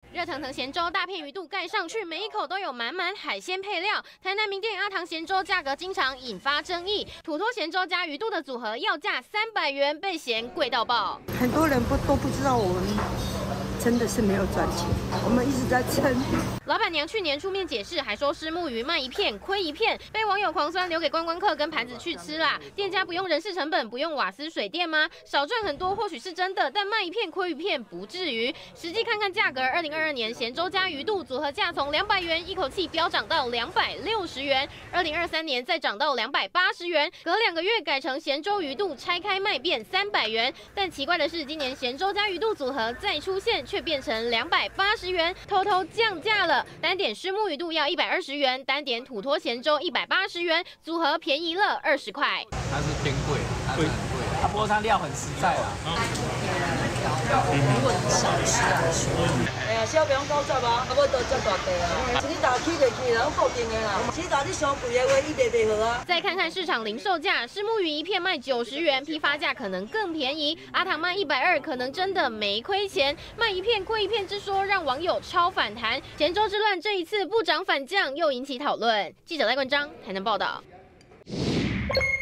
热腾腾咸粥，大片鱼肚盖上去，每一口都有满满海鲜配料。台南名店阿堂咸粥价格经常引发争议，土托咸粥加鱼肚的组合要价300元，被嫌贵到爆。 很多人都不知道我们真的是没有赚钱，我们一直在撑。 老板娘去年出面解释，还说虱目鱼卖一片亏一片，被网友狂酸，留给观光客跟盘子去吃啦。店家不用人事成本，不用瓦斯水电吗？少赚很多或许是真的，但卖一片亏一片不至于。实际看看价格，2022年咸粥加鱼肚组合价从200元一口气飙涨到260元，2023年再涨到280元，隔2个月改成咸粥鱼肚拆开卖变300元。但奇怪的是，今年咸粥加鱼肚组合再出现，却变成280元，偷偷降价了。单点虱目鱼肚要120元，单点土托咸粥180元，组合便宜了20块。 它是偏贵，它是很贵。它不过它料很实在啦。 如果以小吃来说，哎呀，小朋友90啊，啊，要多这大地啊，一日大起就起，然后固定的啦。其实大你伤贵的话，伊卖袂好啊。 再看看市场零售价，虱目鱼一片卖90元，批发价可能更便宜。阿堂卖120，可能真的没亏钱。卖一片亏一片之说，让网友超反弹。咸粥之乱这一次不涨反降，又引起讨论。记者赖冠章台南报道。